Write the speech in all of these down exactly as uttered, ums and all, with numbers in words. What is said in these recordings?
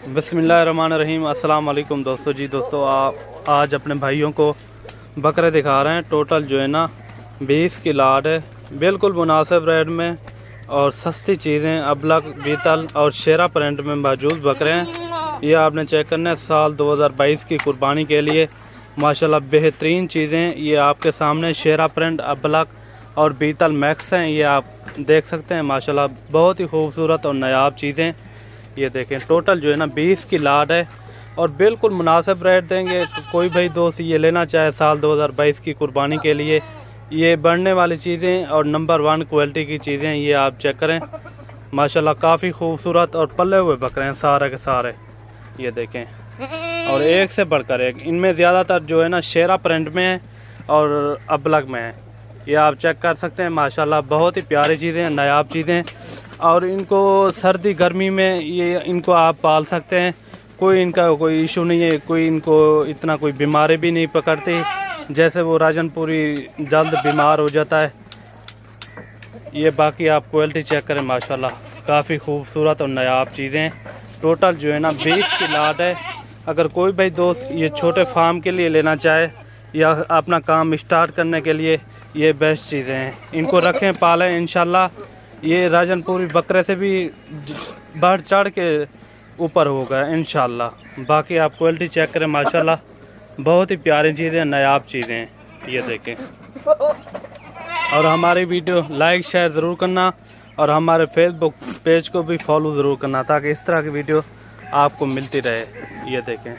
बिस्मिल्लाहिर्रहमानिर्रहीम। अस्सलाम वालेकुम दोस्तों जी। दोस्तों आप आज अपने भाइयों को बकरे दिखा रहे हैं। टोटल जो है ना बीस की लाट है, बिल्कुल मुनासिब रेट में और सस्ती चीज़ें अबलग, बीतल और शेरा प्रिंट में मौजूद बकरे हैं। ये आपने चेक करना है साल दो हज़ार बाईस की कुर्बानी के लिए माशाल्लाह बेहतरीन चीज़ें ये आपके सामने शेरा प्रिंट, अबलग और बीतल मैक्स हैं। ये आप देख सकते हैं माशाल्लाह बहुत ही खूबसूरत और नायाब चीज़ें। ये देखें टोटल जो है ना बीस की लाट है और बिल्कुल मुनासिब रेट देंगे। तो कोई भाई दोस्त ये लेना चाहे साल दो हज़ार बाईस की कुर्बानी के लिए, ये बढ़ने वाली चीज़ें और नंबर वन क्वालिटी की चीज़ें ये आप चेक करें माशाल्लाह काफ़ी खूबसूरत और पले हुए बकरे हैं सारे के सारे। ये देखें और एक से बढ़कर एक, इनमें ज़्यादातर जो है ना शेरा प्रिंट में है और अबलग में है। ये आप चेक कर सकते हैं माशाल्लाह बहुत ही प्यारी चीज़ें हैं, नायाब चीज़ें और इनको सर्दी गर्मी में ये इनको आप पाल सकते हैं। कोई इनका कोई इशू नहीं है, कोई इनको इतना कोई बीमारी भी नहीं पकड़ती जैसे वो राजनपुरी जल्द बीमार हो जाता है। ये बाकी आप क्वालिटी चेक करें माशाल्लाह काफ़ी खूबसूरत और नायाब चीज़ें। टोटल जो है ना बीस की लाट है। अगर कोई भाई दोस्त ये छोटे फार्म के लिए लेना चाहे या अपना काम स्टार्ट करने के लिए ये बेस्ट चीज़ें हैं। इनको रखें, पालें, इंशाल्लाह ये राजनपुरी बकरे से भी बढ़ चढ़ के ऊपर होगा इंशाल्लाह। बाकी आप क्वालिटी चेक करें माशाल्लाह बहुत ही प्यारी चीज़ें, नायाब चीज़ें हैं। ये देखें और हमारी वीडियो लाइक शेयर ज़रूर करना और हमारे फेसबुक पेज को भी फॉलो ज़रूर करना ताकि इस तरह की वीडियो आपको मिलती रहे। ये देखें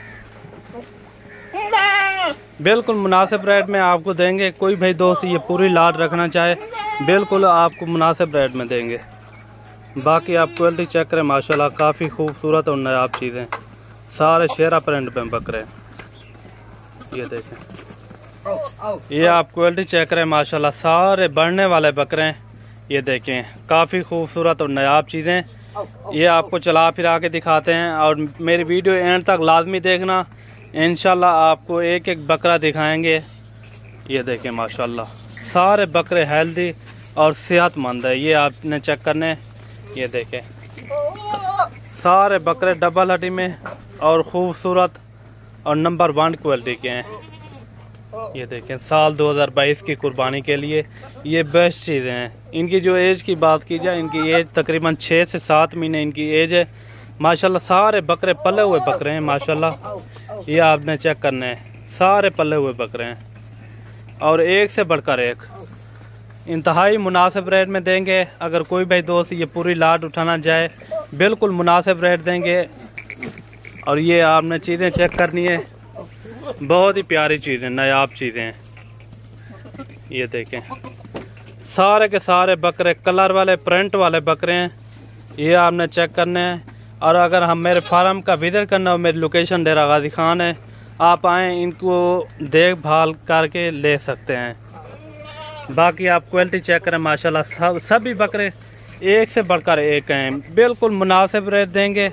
बिल्कुल मुनासिब रेट में आपको देंगे। कोई भाई दोस्त ये पूरी लाट रखना चाहे बिल्कुल आपको मुनासिब रेट में देंगे। बाकी आप क्वालिटी चेक करें माशाल्लाह काफ़ी खूबसूरत और नायाब चीज़ें, सारे शेरा प्रिंट में बकरे। ये देखें ये आप क्वालिटी चेक करें माशाल्लाह सारे बढ़ने वाले बकरे हैं। ये देखें काफ़ी खूबसूरत और नायाब चीज़ें। ये आपको चला फिरा के दिखाते हैं और मेरी वीडियो एंड तक लाजमी देखना, इंशाल्लाह आपको एक एक बकरा दिखाएंगे। ये देखें माशाल्लाह सारे बकरे हेल्दी और सेहतमंद है। ये आपने चेक करने। ये देखें सारे बकरे डबल हड्डी में और ख़ूबसूरत और नंबर वन क्वालिटी के हैं। ये देखें साल दो हज़ार बाईस की कुर्बानी के लिए ये बेस्ट चीज़ें हैं। इनकी जो एज की बात की जाए, इनकी एज तकरीबन छः से सात महीने इनकी एज है माशाल्लाह। सारे बकरे पले हुए बकरे हैं माशाल्लाह। ये आपने चेक करने हैं सारे पले हुए बकरे हैं और एक से बढ़कर एक इंतहाई मुनासिब रेट में देंगे। अगर कोई भाई दोस्त ये पूरी लाट उठाना चाहे बिल्कुल मुनासिब रेट देंगे। और ये आपने चीज़ें चेक करनी है, बहुत ही प्यारी चीज़ें, नायाब चीज़ें हैं। ये देखें सारे के सारे बकरे कलर वाले, प्रिंट वाले बकरे हैं। ये आपने चेक करने हैं। और अगर हम मेरे फार्म का विजिट करना हो, मेरी लोकेशन डेरा गाजी खान है, आप आएँ इनको देखभाल करके ले सकते हैं। बाकी आप क्वालिटी चेक करें माशाल्लाह सब सभी बकरे एक से बढ़कर एक हैं, बिल्कुल मुनासिब रेट देंगे।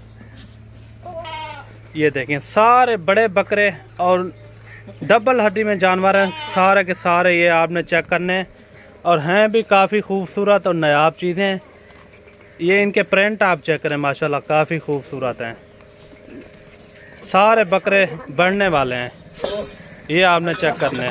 ये देखें सारे बड़े बकरे और डबल हड्डी में जानवर हैं सारे के सारे। ये आपने चेक करने और हैं भी काफ़ी खूबसूरत और नायाब चीज़ें। ये इनके प्रिंट आप चेक करें माशाल्लाह काफ़ी खूबसूरत हैं। सारे बकरे बढ़ने वाले हैं। ये आपने चेक करने।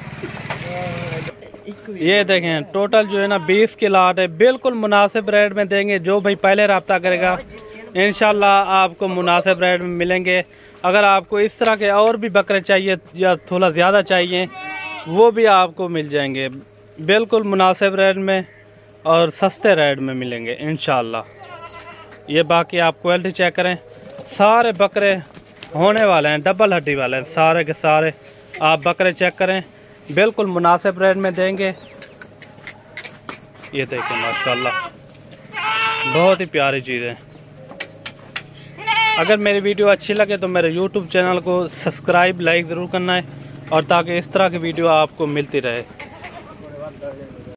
ये देखें टोटल जो है ना बीस की लाट है, बिल्कुल मुनासिब रेट में देंगे। जो भाई पहले रब्ता करेगा इंशाल्लाह आपको मुनासिब रेट में मिलेंगे। अगर आपको इस तरह के और भी बकरे चाहिए या थोड़ा ज़्यादा चाहिए वो भी आपको मिल जाएंगे बिल्कुल मुनासिब रेट में और सस्ते रेट में मिलेंगे इंशाल्लाह। ये बाकी आप क्वालिटी चेक करें सारे बकरे होने वाले हैं, डबल हड्डी वाले हैं सारे के सारे। आप बकरे चेक करें बिल्कुल मुनासिब रेट में देंगे। ये देखें माशाल्लाह बहुत ही प्यारी चीज़ें। अगर मेरी वीडियो अच्छी लगे तो मेरे यूट्यूब चैनल को सब्सक्राइब, लाइक ज़रूर करना है और ताकि इस तरह की वीडियो आपको मिलती रहे।